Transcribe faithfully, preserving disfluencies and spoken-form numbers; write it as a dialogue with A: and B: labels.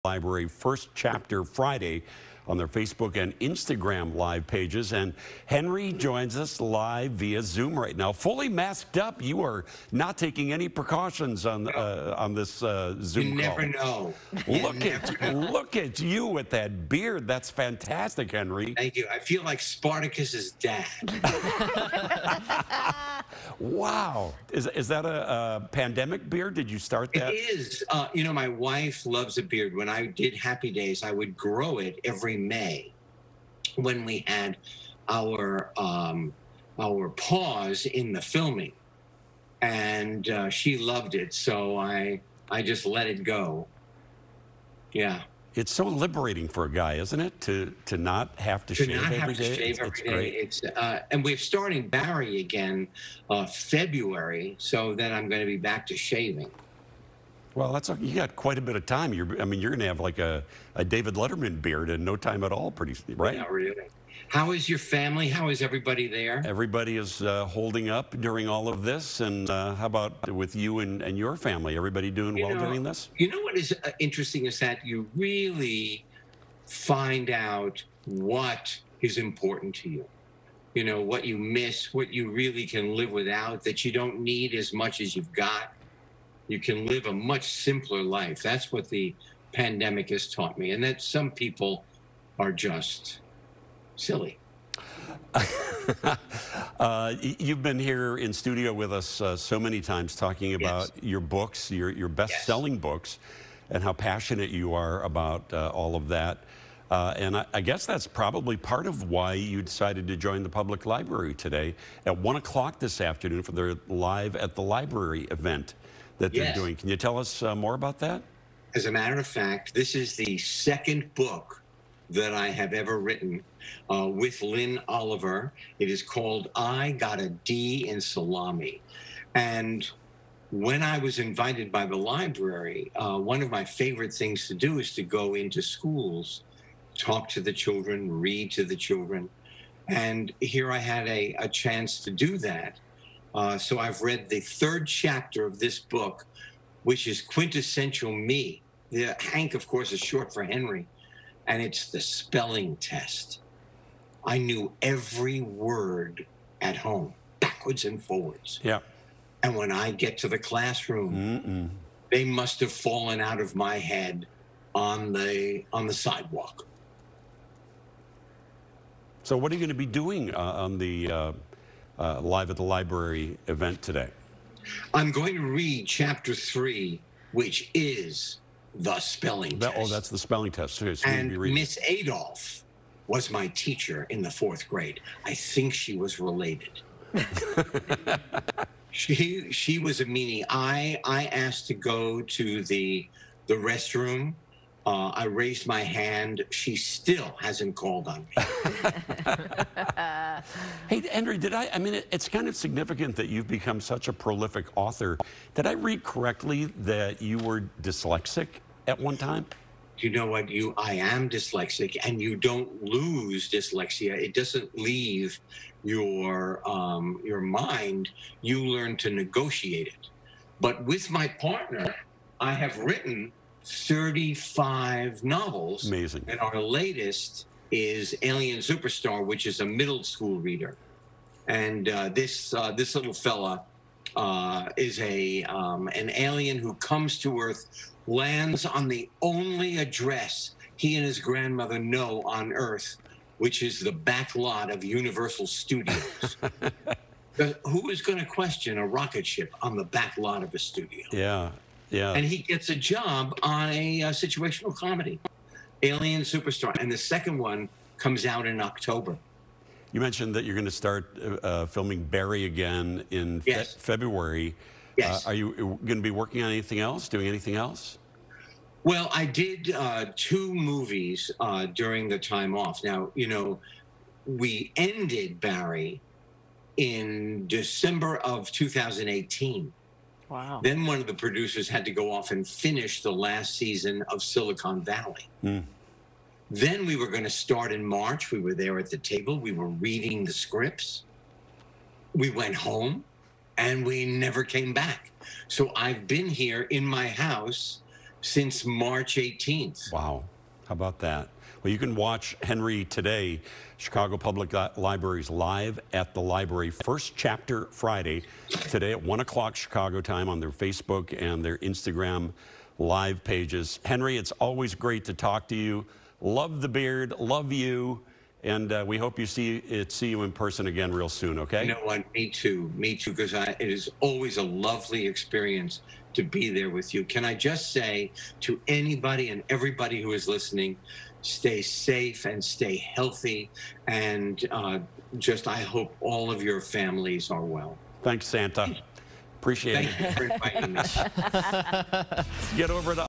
A: Library First Chapter Friday on their Facebook and Instagram live pages. And Henry joins us live via Zoom right now, fully masked up. You are not taking any precautions on uh, on this uh, Zoom
B: you
A: call.
B: never know.
A: Look
B: You
A: at
B: never know.
A: look at you with that beard. That's fantastic, Henry.
B: Thank you. I feel like Spartacus's dad.
A: Wow. Is, is that a, a pandemic beard? Did you start that?
B: It is. Uh, you know, my wife loves a beard. When I did Happy Days, I would grow it every May when we had our um, our pause in the filming, and uh, she loved it. So I I just let it go. Yeah.
A: It's so liberating for a guy, isn't it, to to not have to,
B: to
A: shave
B: not
A: every
B: have to
A: day?
B: shave
A: It's,
B: every
A: it's
B: day.
A: great.
B: It's uh, and we're starting Barry again, uh, February. So then I'm going to be back to shaving.
A: Well, that's a, you got quite a bit of time. You're, I mean, you're going to have like a, a David Letterman beard in no time at all, pretty right?
B: Yeah, really. How is your family? How is everybody there?
A: Everybody is uh, holding up during all of this, and uh, how about with you and, and your family? Everybody doing
B: You
A: well
B: know,
A: during this?
B: You know what is uh, interesting is that you really find out what is important to you. You know, what you miss, what you really can live without, that you don't need as much as you've got. You can live a much simpler life. That's what the pandemic has taught me, and that some people are just silly.
A: uh, you've been here in studio with us uh, so many times talking about
B: Yes.
A: your books, your, your best-selling
B: Yes.
A: books, and how passionate you are about uh, all of that. Uh, and I, I guess that's probably part of why you decided to join the public library today at one o'clock this afternoon for their Live at the Library event that they're
B: Yes.
A: doing. Can you tell us uh, more about that?
B: As a matter of fact, this is the second book that I have ever written uh, with Lynn Oliver. It is called I Got a D in Salami. And when I was invited by the library, uh, one of my favorite things to do is to go into schools, talk to the children, read to the children. And here I had a, a chance to do that. Uh, so I've read the third chapter of this book, which is quintessential me. The Hank, of course, is short for Henry, and it's the spelling test. I knew every word at home, backwards and forwards.
A: Yeah.
B: And when I get to the classroom,
A: Mm-mm.
B: they must have fallen out of my head on the on the sidewalk.
A: So what are you going to be doing uh, on the uh, uh, Live at the Library event today?
B: I'm going to read chapter three, which is the spelling
A: That,
B: test.
A: oh, that's the spelling test. So you'll be
B: And
A: reading.
B: Miss Adolph was my teacher in the fourth grade. I think she was related. she she was a meanie. I I asked to go to the the restroom. Uh, I raised my hand. She still hasn't called on me.
A: Hey, Henry, did I, I mean, it, it's kind of significant that you've become such a prolific author. Did I read correctly that you were dyslexic at one time?
B: You know what? You I am dyslexic, and you don't lose dyslexia. It doesn't leave your um, your mind. You learn to negotiate it. But with my partner, I have written thirty-five novels.
A: Amazing.
B: And our latest is Alien Superstar, which is a middle school reader. And uh, this uh, this little fella uh, is a um, an alien who comes to Earth, lands on the only address he and his grandmother know on Earth, which is the back lot of Universal Studios. The- who is going to question a rocket ship on the back lot of a studio?
A: Yeah, yeah.
B: And he gets a job on a, uh situational comedy, Alien Superstar. And the second one comes out in October.
A: You mentioned that you're going to start uh, filming Barry again in fe
B: Yes.
A: February.
B: Yes.
A: Uh, are you going to be working on anything else, doing anything else?
B: Well, I did uh, two movies uh, during the time off. Now, you know, we ended Barry in December of two thousand eighteen.
C: Wow.
B: Then one of the producers had to go off and finish the last season of Silicon Valley.
A: Mm.
B: Then we were going to start in March. We were there at the table. We were reading the scripts. We went home, and we never came back. So I've been here in my house since March eighteenth.
A: Wow. How about that? Well, you can watch Henry today, Chicago Public Library's Live at the Library, first chapter Friday, today at one o'clock Chicago time on their Facebook and their Instagram live pages. Henry, it's always great to talk to you. Love the beard, love you, and uh, we hope you see it, see you in person again real soon, okay?
B: You know what? Me too. Me too, because it is always a lovely experience to be there with you. Can I just say to anybody and everybody who is listening, stay safe and stay healthy, and uh, just I hope all of your families are well.
A: Thanks, Santa. Appreciate
B: Thank
A: it.
B: you for inviting me.
A: Get over to